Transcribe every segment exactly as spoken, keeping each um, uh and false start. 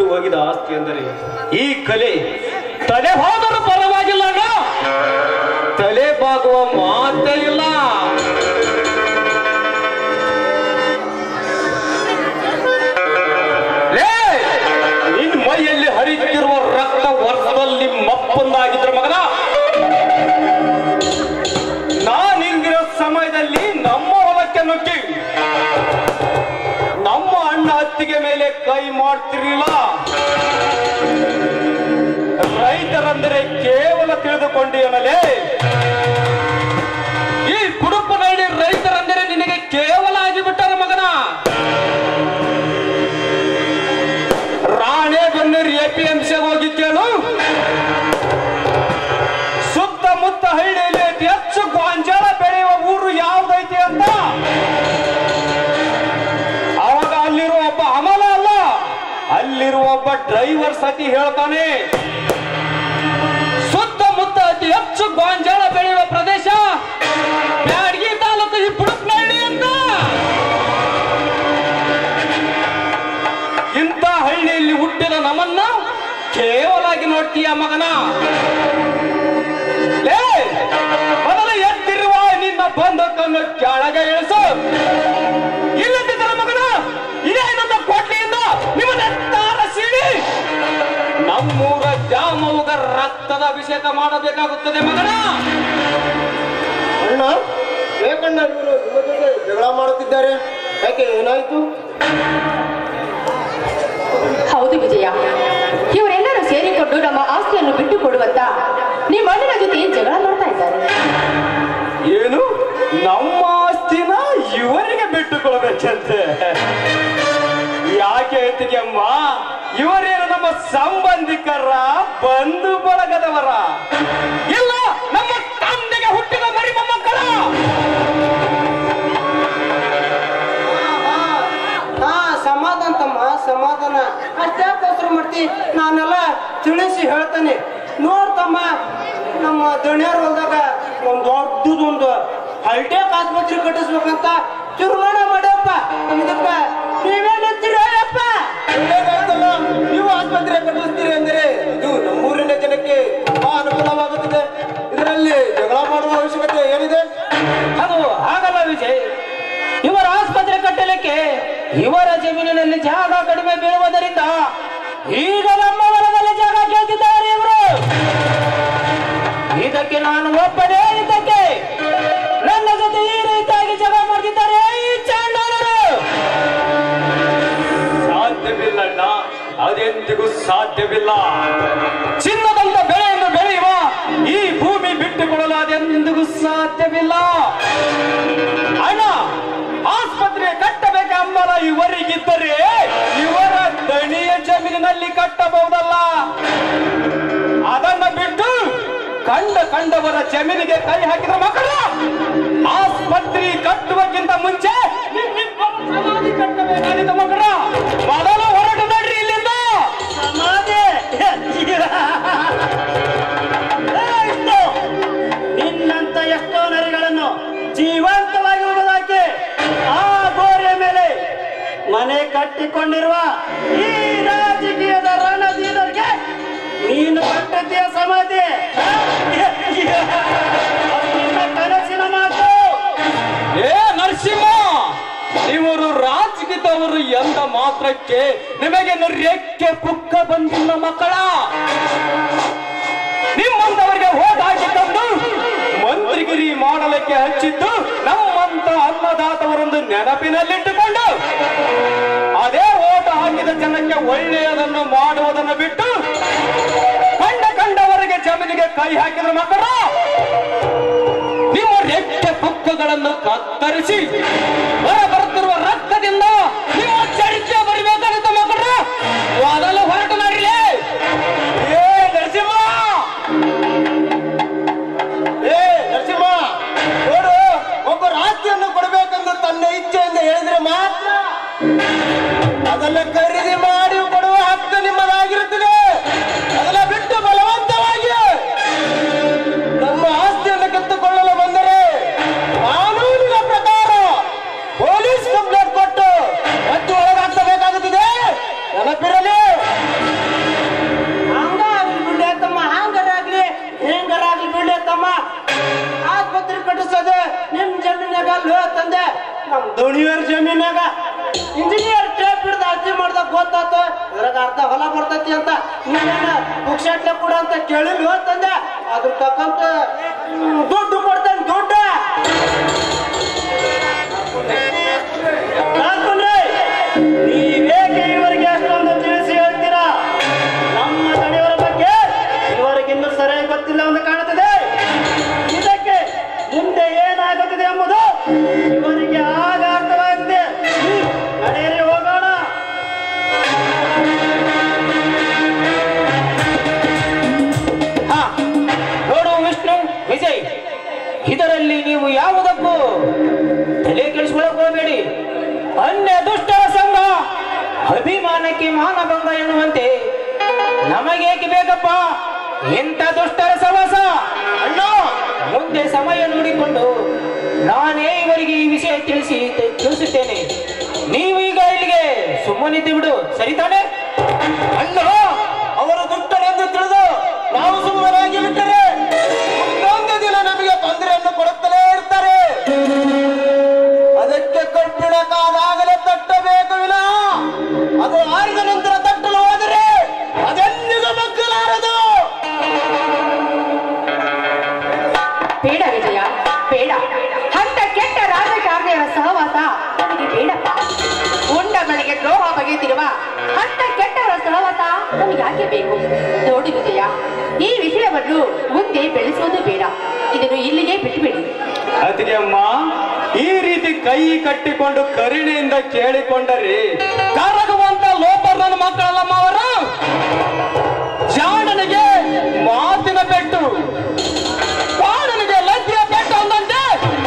ಹೋಗಿದ ಆಸ್ತಿ ಅಂದರೆ ಈ ಕಲೆ ತಲೆ ಹೋದರೂ ಪರವಾಗಿಲ್ಲ, ತಲೆ ಬಾಗುವ ಮಾತೇ ಇಲ್ಲ. ನಿನ್ ಮೈಯಲ್ಲಿ ಹರಿಯುತ್ತಿರುವ ರಕ್ತ ವರ್ಷದಲ್ಲಿ ಮಪ್ಪೊಂದಾಗಿದ್ರ ಮಗನ. ನಾನಿಂದಿರೋ ಸಮಯದಲ್ಲಿ ನಮ್ಮ ಹೊಲಕ್ಕೆ ನುಗ್ಗಿ ನಮ್ಮ ಅಣ್ಣ ಹತ್ತಿಗೆ ಮೇಲೆ ಕೈ ಮಾಡ್ತಿರ್ಲಿಲ್ಲ. ರೈತರಂದರೆ ಕೇವಲ ತಿಳಿದುಕೊಂಡಿಯನಲೇ. ಈ ಕುಡುಪನಹಳ್ಳಿ ರೈತರಂದರೆ ನಿನಗೆ ಕೇವಲ ಆಗಿಬಿಟ್ಟರ ಮಗನ. Ranebennur A P M C ಹೋಗಿ ಕೇಳು, ಸುತ್ತಮುತ್ತ ಹಳ್ಳಿಯಲ್ಲಿ ಅತಿ ಹೆಚ್ಚು ಗೋಂಜಾಳ ಬೆಳೆಯುವ ಊರು ಯಾವುದೈತಿ ಅಂತ. ಅವಾಗ ಅಲ್ಲಿರುವ ಒಬ್ಬ ಅಮಲ ಅಲ್ಲ, ಅಲ್ಲಿರುವ ಒಬ್ಬ ಡ್ರೈವರ್ ಸತಿ ಹೇಳ್ತಾನೆ, ಸುತ್ತಮುತ್ತ ಅತಿ ಹೆಚ್ಚು ಗೋಂಜಾಳ ಬೆಳೆಯುವ ಪ್ರದೇಶ ಬ್ಯಾಡಗಿ ತಾಲೂಕು ಈ ಪುಡುಪನಹಳ್ಳಿ ಅಂತ. ಇಂಥ ಹಳ್ಳಿಯಲ್ಲಿ ಹುಟ್ಟಿದ ನಮ್ಮನ್ನ ಕೇವಲಾಗಿ ನೋಡ್ತೀಯ ಮಗನ. ಮೊದಲು ಎತ್ತಿರುವ ನಿನ್ನ ಬಂಧಕನ್ನು ಕೆಳಗೆ ಇಳಿಸು. ಇಲ್ಲದಿದ್ದರೆ ಮಗನ ಇದೇನಂದ ಕೋಟ್ಲಿಯಿಂದ ನಿಮ್ಮನ್ನ ಎತ್ತಾರ ಸೀಳಿ ನಮ್ಮೂರ ಜಾಮವುಗ ರಕ್ತದ ಅಭಿಷೇಕ ಮಾಡಬೇಕಾಗುತ್ತದೆ ಮಗನ. ಅಣ್ಣ ಬೇಕಣ್ಣ, ಇವರು ನಿಮ್ಮ ಜೊತೆ ಜಗಳ ಮಾಡುತ್ತಿದ್ದಾರೆ, ಯಾಕೆ ಏನಾಯ್ತು? ಹೌದು ವಿಜಯ, ಇವರೆಲ್ಲರೂ ಸೇರಿಕೊಂಡು ನಮ್ಮ ಆಸ್ತಿಯನ್ನು ಬಿಟ್ಟು ಕೊಡುವಂತ ನಿಮ್ಮ ಅಣ್ಣನ ಜೊತೆ ಜಗಳ ಮಾಡ್ತಾ ಇದ್ದಾರೆ. ಏನು ನಮ್ಮ ಆಸ್ತಿನ ಇವರಿಗೆ ಬಿಟ್ಟುಕೊಳ್ಬೇಕಂತೆ? ಯಾಕೆ ಅಮ್ಮ, ಇವರೇನು ನಮ್ಮ ಸಂಬಂಧಿಕರ, ಬಂಧು ಬಳಗದವರ, ಇಲ್ಲ ನಮ್ಮ ತಂದೆಗೆ ಹುಟ್ಟಿದ ಮರಿ ಮೊಮ್ಮಕ್ಕಳ? ಹಾ ಸಮಾಧಾನ ತಮ್ಮ, ಸಮಾಧಾನ. ಅಷ್ಟ್ಯಾಕೋಸ್ಕರ ಮಾಡ್ತಿ, ನಾನೆಲ್ಲ ತಿಳಿಸಿ ಹೇಳ್ತಾನೆ. ನೋಡ್ತಮ್ಮ, ನಮ್ಮ ದಣಿಯರ್ ಹೊಲ್ದಾಗ ಒಂದ್ ದೊಡ್ಡದೊಂದು ಹೈಟೆಕ್ ಆಸ್ಪತ್ರೆ ಕಟ್ಟಿಸ್ಬೇಕಂತ ತೀರ್ಮಾನ ಮಾಡ್ಯಪ್ಪ. ಇದಕ್ಕ ನೀವೇನಂತೀರಪ್ಪ? ನೀವು ಆಸ್ಪತ್ರೆ ಕಟ್ಟಿಸ್ತೀರಿ ಅಂದ್ರೆ ಇದು ನಮ್ಮೂರಿನ ಜನಕ್ಕೆ ತುಂಬಾ ಅನುಕೂಲವಾಗುತ್ತದೆ. ಇದರಲ್ಲಿ ಜಗಳ ಮಾಡುವ ಅವಶ್ಯಕತೆ ಏನಿದೆ? ಅದು ಆಗಲ್ಲ ವಿಜಯ್. ಇವರ ಆಸ್ಪತ್ರೆ ಕಟ್ಟಲಿಕ್ಕೆ ಇವರ ಜಮೀನಿನಲ್ಲಿ ಜಾಗ ಕಡಿಮೆ ಬೀಳುವುದರಿಂದ ಈಗ ನಮ್ಮ ಹೊಲದಲ್ಲಿ ಜಾಗ ಕೇಳ್ತಿದ್ದಾರೆ ಇವರು. ಇದಕ್ಕೆ ನಾನು ಒಪ್ಪದೇ ಇದಕ್ಕೆ ನನ್ನ ಜೊತೆ ಈ ರೀತಿಯಾಗಿ ಜಗಳ ಮಾಡ್ತಿದ್ದಾರೆ ಈ ಚಾಂಡಾಲರು. ಸಾಧ್ಯವಿಲ್ಲಣ್ಣ, ಅದೆಂದಿಗೂ ಸಾಧ್ಯವಿಲ್ಲ. ಚಿನ್ನದಂತ ಬೆಳೆಯನ್ನು ಬೆಳೆಯುವ ಈ ಭೂಮಿ ಬಿಟ್ಟುಕೊಡಲು ಅದೆಂದಿಗೂ ಸಾಧ್ಯವಿಲ್ಲ. ಅಣ್ಣ, ಆಸ್ಪತ್ರೆ ಕಟ್ಟಬೇಕೆಂಬಲ ಇವರಿಗಿದ್ದರೆ ಇವರ ದಣಿಯ ಜಮೀನಿನಲ್ಲಿ ಕಟ್ಟಬಹುದಲ್ಲ. ಅದನ್ನ ಬಿಟ್ಟು ಕಂಡ ಕಂಡವರ ಜಮೀನಿಗೆ ಕೈ ಹಾಕಿದ ಮಕ್ಕಳು ಆಸ್ಪತ್ರೆ ಕಟ್ಟುವಕ್ಕಿಂತ ಮುಂಚೆ ಸಮಾಧಿ ಕಟ್ಟಬೇಕಾಗಿದ್ದ ಮಕ್ಕಳ ಮೊದಲು ಹೊರಟು ನಡ್ರಿ ಇಲ್ಲಿಂದ. ಸಮಾಧಿ ನಿನ್ನಂತ ಎಷ್ಟೋ ನರಿಗಳನ್ನು ಜೀವಂತವಾಗಿ ಉಳಿದಾಕಿ ಆ ಗೋರಿಯ ಮೇಲೆ ಮನೆ ಕಟ್ಟಿಕೊಂಡಿರುವ ಈ ರಾಜಕೀಯದ ರಣಧೀರರಿಗೆ ನೀನು ಕಟ್ಟತೀಯ ಸಮಾಧಿ. ನಿನ್ನ ಕನಸಿನ ಮಾತು. ಏ ನರಸಿಂಹ, ಇವರು ರಾಜಕೀಯದವರು ಎಂದ ಮಾತ್ರಕ್ಕೆ ನಿಮಗೆ ರೆಕ್ಕೆ ಪುಕ್ಕ ಬಂದಿಲ್ಲ ಮಕ್ಕಳ. ನಿಮ್ಮಂತವರಿಗೆ ಓಟ್ ಹಾಕಿಕೊಂಡು ಮಂತ್ರಿಗಿರಿ ಮಾಡಲಿಕ್ಕೆ ಹಚ್ಚಿದ್ದು ನಮ್ಮಂತ ಅನ್ನದಾತವರೊಂದು ನೆನಪಿನಲ್ಲಿಟ್ಟುಕೊಂಡು ಅದೇ ಓಟ್ ಹಾಕಿದ ಜನಕ್ಕೆ ಒಳ್ಳೆಯದನ್ನು ಮಾಡುವುದನ್ನು ಬಿಟ್ಟು ಕಂಡ ಕಂಡವರಿಗೆ ಜಮೀನಿಗೆ ಕೈ ಹಾಕಿದ ಮಕ್ಕಳು ನಿಮ್ಮ ರೆಕ್ಕೆ ಪುಕ್ಕಗಳನ್ನು ಕತ್ತರಿಸಿ ಹೊರ ಬರುತ್ತಿರುವ ರಕ್ತದಿಂದ ನಿಮ್ಮ ಚರಿತ್ರೆ ಬರಬೇಕಾಗುತ್ತೆ ಮಕ್ಕಳು. ಮೊದಲು ಹೊರಟು ನಡಿಲೇ. ಏ ನರಸಿಂಹ, ಏ ನರಸಿಂಹ, ನೋಡು, ಒಬ್ಬ ರಾಜ್ಯವನ್ನು ಕೊಡಬೇಕೆಂದು ತನ್ನ ಇಚ್ಛೆಯಿಂದ ಹೇಳಿದ್ರೆ ಮಾತ್ರ ಅದನ್ನ ಖರೀದಿ ಮಾಡಿ ಕೊಡುವ ಹಕ್ಕು ನಿಮ್ಮದಾಗಿರುತ್ತದೆ. ಅದನ್ನ ಬಿಟ್ಟು ಬಲವಂತವಾಗಿ ನಮ್ಮ ಆಸ್ತಿಯನ್ನು ಕಿತ್ತುಕೊಳ್ಳಲು ಬಂದರೆ ಕಾನೂನಿನ ಪ್ರಕಾರ ಪೊಲೀಸ್ ಕಂಪ್ಲೇಂಟ್ ಕೊಟ್ಟು ಮತ್ತೆ ಒಳಗಾಗ್ತಬೇಕಾಗುತ್ತದೆ. ನೆನಪಿರಲಿ. ದೋಣಿಯರ್ ಜಮೀನಾಗ ಇಂಜಿನಿಯರ್ ಟೇಪ್ ಹಿಡ್ದು ಅರ್ಜಿ ಮಾಡ್ದ ಗೊತ್ತಾತ ಇದ್ರಾಗ ಅರ್ಧ ಹೊಲ ಬರ್ತೈತಿ ಅಂತ ನೀವೇನ ಪುಕ್ಷಾಟ್ಲೆ ಕೂಡ ಅಂತ ಕೇಳಿಲ್ ಹೋತಂದೆ ಅದ್ರ ತಕ್ಕಂತ ದುಡ್ಡು ಕೊಡ್ತೇನೆ ದುಡ್ಡು ನೀವೇಕೆ ಇವರಿಗೆ ಅಷ್ಟೊಂದು ತಿಳಿಸಿ ಹೇಳ್ತೀರಾ? ನಮ್ಮ ದಣಿಯವರ ಬಗ್ಗೆ ಇವರಿಗಿನ್ನೂ ಸರಿಯಾಗಿ ಗೊತ್ತಿಲ್ಲ ಅಂತ ಕಾಣುತ್ತದೆ. ಇದಕ್ಕೆ ಮುಂದೆ ಏನಾಗುತ್ತದೆ ಎಂಬುದು ಇವರಿಗೆ ಆಗ ಅರ್ಥವಾಗಿದೆ. ನಡೆಯಲಿ ಹೋಗೋಣ. ಹಾ ನೋಡು ವಿಷ್ಣು ವಿಜಯ್, ಇದರಲ್ಲಿ ನೀವು ಯಾವುದಕ್ಕೂ ತಲೆ ಕೆಡಿಸಿಕೊಳ್ಳಕ್ ಹೋಗಬೇಡಿ. ಅನ್ಯ ದುಷ್ಟರ ಸಂಘ ಅಭಿಮಾನಕ್ಕೆ ಮಾನಭಂಗ ಎನ್ನುವಂತೆ ನಮಗೇಕೆ ಬೇಕಪ್ಪ ಇಂಥ ದುಷ್ಟರ ಸವಾಸ? ಅಣ್ಣ, ಮುಂದೆ ಸಮಯ ನೋಡಿಕೊಂಡು ನಾನೇ ಇವರಿಗೆ ಈ ವಿಷಯ ತಿಳಿಸಿ ತಿಳಿಸುತ್ತೇನೆ. ನೀವು ಈಗ ಇಲ್ಲಿಗೆ ಸುಮ್ಮನಿದ್ದು ಬಿಡು, ಸರಿತಾನೆ? ಅಣ್ಣ, ಅವರು ದುಷ್ಟರೆಂದು ತಿಳಿದು ನಾವು ಸುಮ್ಮನಾಗಿ ಬಿಟ್ಟರೆ ಮುಂದೊಂದು ದಿನ ನಮಗೆ ತೊಂದರೆಯನ್ನು ಕೊಡುತ್ತಲೇ ಇರ್ತಾರೆ. ಅದಕ್ಕೆ ಕಬ್ಬಿಣ ಕಾದಾಗಲೇ ತಟ್ಟಬೇಕು ವಿನಃ ಅದು ಆರಿದ ನಂತರ ತಟ್ಟಲು ಹೋದರೆ ಅದೆಂದಿಗೂ ಮಗ್ಗಲಾರದು. ಬೇಡ ವಿಜಯ, ಬೇಡ. ಅಂತ ಕೆಟ್ಟ ರಾಜಕಾರಣಿಯರ ಸಹವಾಸ ನನಗೆ ಬೇಡಪ್ಪ. ಉಂಡ ಮನೆಗೆ ದ್ರೋಹ ಬಗೆತಿರುವ ಅಂತ ಕೆಟ್ಟವರ ಸಹವಾಸ ನಮಗೆ ಯಾಕೆ ಬೇಕು? ನೋಡಿ ವಿಜಯ, ಈ ವಿಷಯವನ್ನು ಮುಂದೆ ಬೆಳೆಸುವುದು ಬೇಡ. ಇದನ್ನು ಇಲ್ಲಿಗೆ ಬಿಟ್ಟುಬಿಡಿ. ಅದಕ್ಕೆ ಅಮ್ಮ, ಈ ರೀತಿ ಕೈ ಕಟ್ಟಿಕೊಂಡು ಕರುಣೆಯಿಂದ ಕೇಳಿಕೊಂಡರೆ ಕರಗುವಂತ ಲೋಪರ್ನ ಮಕ್ಕಳಲ್ಲಮ್ಮ ಅವರು. ಜಾಣನಿಗೆ ಮಾತಿನ ಪೆಟ್ಟು, ಬಾಣನಿಗೆ ಲಜ್ಜೆಯ ಪೆಟ್ಟು ಅಂದಂತೆ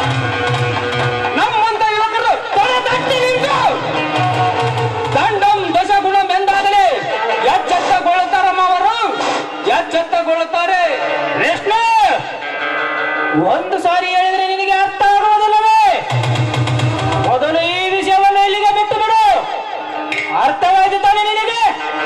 ನಮ್ಮಂತ ಯುವಕರು ತೊಡೆ ತಟ್ಟಿ ನಿಂತು ದಂಡಂ ದಶಗುಣಂ ಎಂದಾಗಲೇ ಎಚ್ಚೆತ್ತಗೊಳ್ಳುತ್ತಾರಮ್ಮ ಅವರು, ಎಚ್ಚೆತ್ತಗೊಳ್ಳುತ್ತಾರೆ. ರೇಷ್ಮೆ, ಒಂದು ಸಾರಿ ಹೇಳಿದ್ರೆ ನಿನಗೆ ಅರ್ಥ ಆಗುವುದಿಲ್ಲವೇ? ಮೊದಲು ಈ ವಿಷಯವನ್ನು ಇಲ್ಲಿಗೆ ಬಿಟ್ಟು ಬಿಡು. ಅರ್ಥವಾಯ್ತು ತಾನೆ ನಿನಗೆ?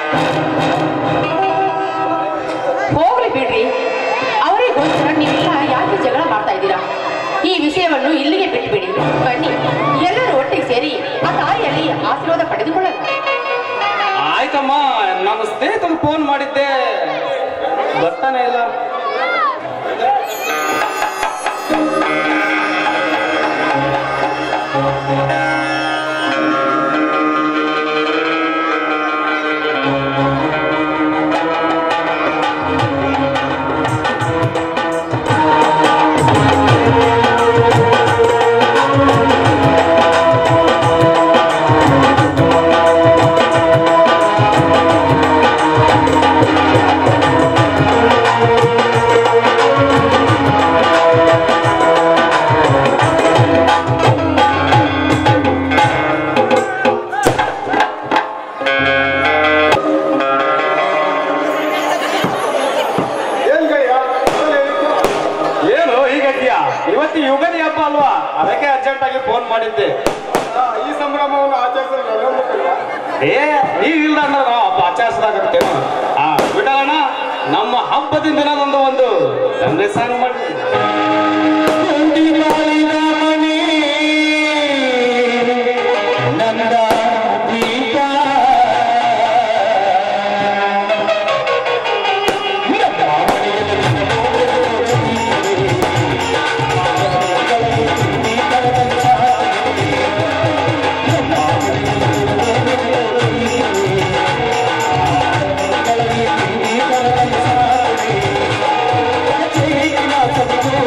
ಹೋಗ್ಲಿ ಬಿಡ್ರಿ, ಅವರಿಗೋಸ್ಕರ ನೀವೆಲ್ಲ ಯಾಕೆ ಜಗಳ ಮಾಡ್ತಾ ಇದ್ದೀರಾ? ಈ ವಿಷಯವನ್ನು ಇಲ್ಲಿಗೆ ಬಿಟ್ಟುಬಿಡಿ. ಬನ್ನಿ, ಎಲ್ಲರೂ ಒಟ್ಟಿಗೆ ಸೇರಿ ಆ ತಾಯಿಯಲ್ಲಿ ಆಶೀರ್ವಾದ ಪಡೆದುಕೊಳ್ಳೋಣ. ಆಯ್ತಮ್ಮ, ನಮ್ಮ ಸ್ನೇಹಿತರು ಫೋನ್ ಮಾಡಿದ್ದೆ, ಬರ್ತಾನೆ ಇಲ್ಲ. ಇವತ್ತು ಯುಗಾದಿ ಹಬ್ಬ ಅಲ್ವಾ, ಅದಕ್ಕೆ ಅರ್ಜೆಂಟ್ ಆಗಿ ಫೋನ್ ಮಾಡಿದ್ದೆ. ಈ ಸಂಭ್ರಮವನ್ನು ಆಚರಿಸಲು ಏ ಈಗಿಲ್ಲ ಅಂದ್ರೆ ನಾವು ಹಬ್ಬ ಆಚರಿಸದಾಗತ್ತೇನು? ಆ ಬಿಡೋಣ, ನಮ್ಮ ಹಬ್ಬದ ದಿನದೊಂದು ಒಂದು ಸಂದೇಶ ಮಾಡಿ. Thank you.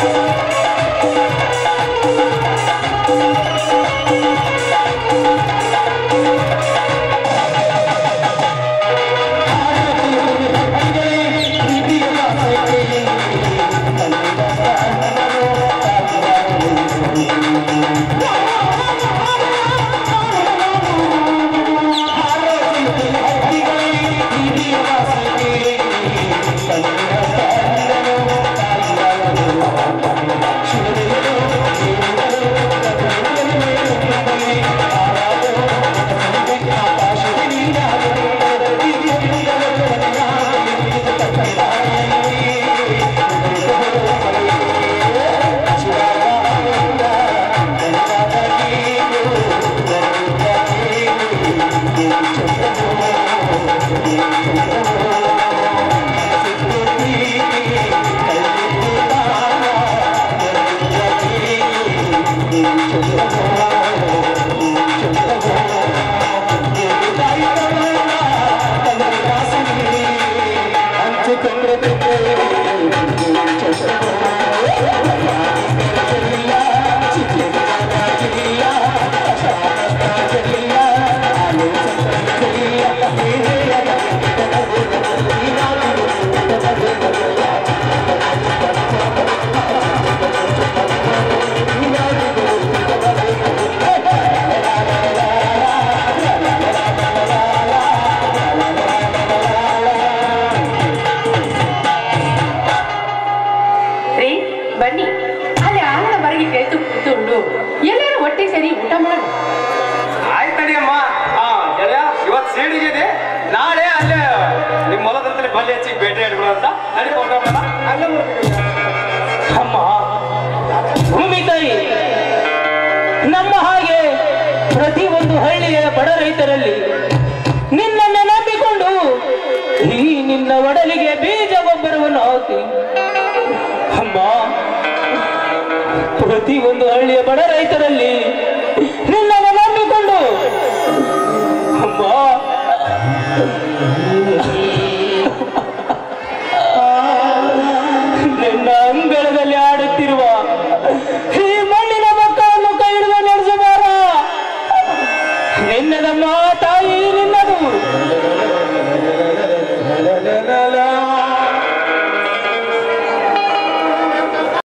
ಅಮ್ಮ ಭೂಮಿ ತಾಯಿ, ನಮ್ಮ ಹಾಗೆ ಪ್ರತಿಯೊಂದು ಹಳ್ಳಿಯ ಬಡ ರೈತರಲ್ಲಿ ನಿನ್ನನ್ನು ನಂಬಿಕೊಂಡು ಈ ನಿನ್ನ ಒಡಲಿಗೆ ಬೀಜ ಗೊಬ್ಬರವನ್ನು ಹಾಕಿ ಅಮ್ಮ, ಪ್ರತಿಯೊಂದು ಹಳ್ಳಿಯ ಬಡ ರೈತರಲ್ಲಿ ನಿನ್ನನ್ನು ನಂಬಿಕೊಂಡು ಅಮ್ಮ ನಿನ್ನ ಅಂಗಳದಲ್ಲಿ ಆಡುತ್ತಿರುವ ಈ ಮಣ್ಣಿನ ಮಕ್ಕಳನ್ನು ಕೈ ಹಿಡಿದು ನಡೆಸಬಾರ. ನಿನ್ನದಮ್ಮ ತಾಯಿ, ನಿನ್ನದು